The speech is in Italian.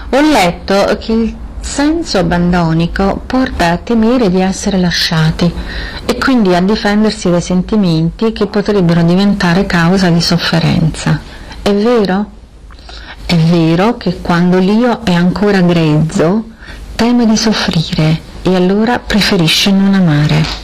Ho letto che il senso abbandonico porta a temere di essere lasciati e quindi a difendersi dai sentimenti che potrebbero diventare causa di sofferenza. È vero? È vero che quando l'io è ancora grezzo teme di soffrire e allora preferisce non amare.